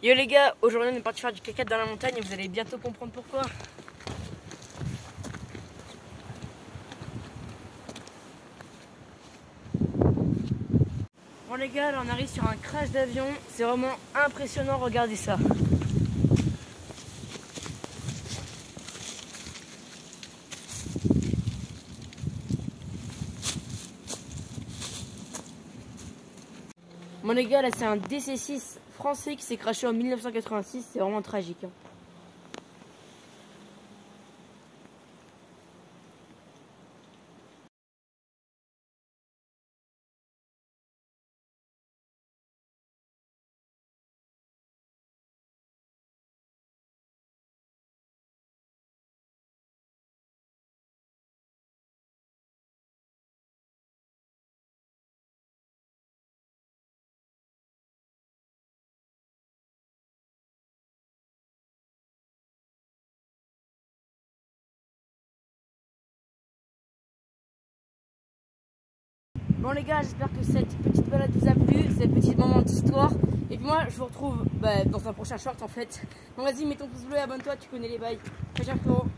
Yo les gars, aujourd'hui on est parti faire du caca dans la montagne et vous allez bientôt comprendre pourquoi. Bon les gars, là on arrive sur un crash d'avion, c'est vraiment impressionnant, regardez ça. Bon les gars, là c'est un DC-6 français qui s'est crashé en 1986, c'est vraiment tragique. Bon les gars, j'espère que cette petite balade vous a plu, cette petite moment d'histoire. Et puis moi, je vous retrouve dans un prochain short en fait. Bon vas-y, mets ton pouce bleu et abonne-toi, tu connais les bails. Ciao ciao frérot.